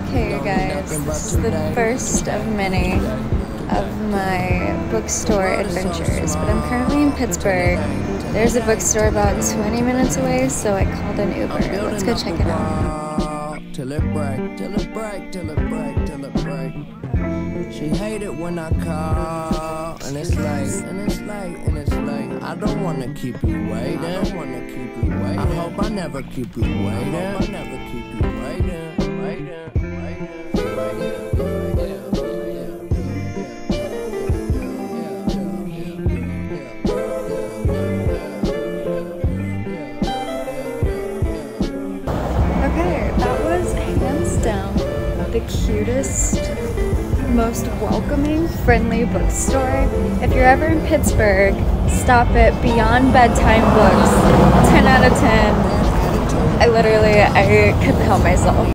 Okay, you guys, this is the first of many of my bookstore adventures, but I'm currently in Pittsburgh. There's a bookstore about 20 minutes away, so I called an Uber. Let's go check it out. Till it break, till it break, till it break, till it break. She hate it when I call, and it's late, and it's late, and it's late. I don't wanna keep you waiting. I don't wanna keep you waiting. I hope I never keep you waiting. I hope I never keep you waiting. Okay, that was hands down the cutest, most welcoming, friendly bookstore. If you're ever in Pittsburgh, stop at Beyond Bedtime Books. 10 out of 10. I couldn't help myself.